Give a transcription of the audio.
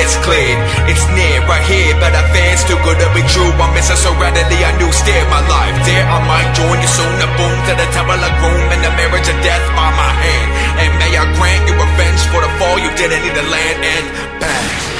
has cleared. It's near, right here, but I fear it's too good to be true. I'm missing so readily a new steer. My life there, I might join you soon. A boom to the temple of gloom and the marriage of death by my hand. And may I grant you revenge for the fall you didn't need to land. And bang.